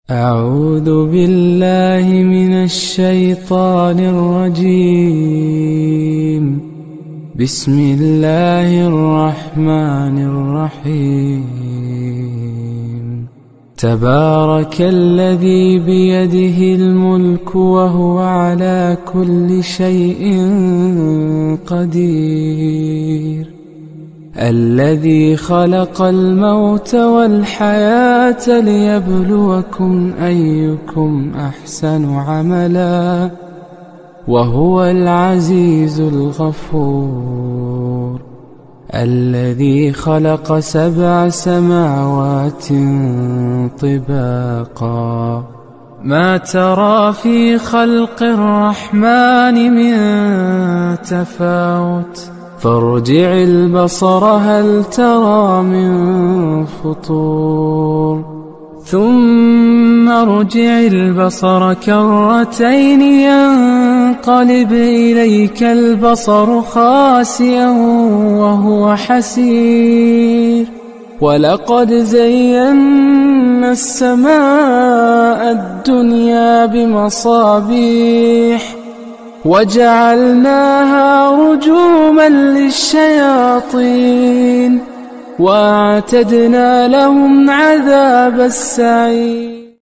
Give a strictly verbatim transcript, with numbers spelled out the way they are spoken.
أعوذ بالله من الشيطان الرجيم. بسم الله الرحمن الرحيم. تبارك الذي بيده الملك وهو على كل شيء قدير. الذي خلق الموت والحياة ليبلوكم أيكم أحسن عملا وهو العزيز الغفور. الذي خلق سبع سماوات طباقا ما ترى في خلق الرحمن من تفاوت فارجع البصر هل ترى من فطور ثم ارجع البصر كرتين ينقلب إليك البصر خاسئا وهو حسير. ولقد زينا السماء الدنيا بمصابيح وجعلناها رجوما للشياطين وأعتدنا لهم عذاب السعير.